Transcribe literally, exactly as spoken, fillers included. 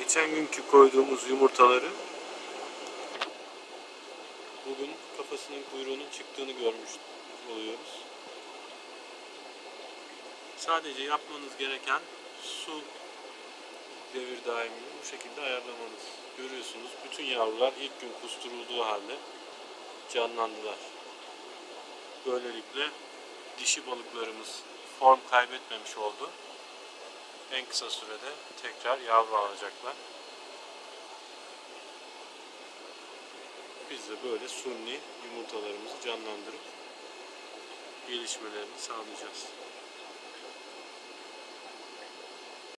Geçen günkü koyduğumuz yumurtaları bugün kafasının kuyruğunun çıktığını görmüş oluyoruz. Sadece yapmanız gereken su devir daimini bu şekilde ayarlamanız. Görüyorsunuz bütün yavrular ilk gün kusturulduğu halde canlandılar. Böylelikle dişi balıklarımız form kaybetmemiş oldu. En kısa sürede tekrar yavru alacaklar. Biz de böyle suni yumurtalarımızı canlandırıp gelişmelerini sağlayacağız.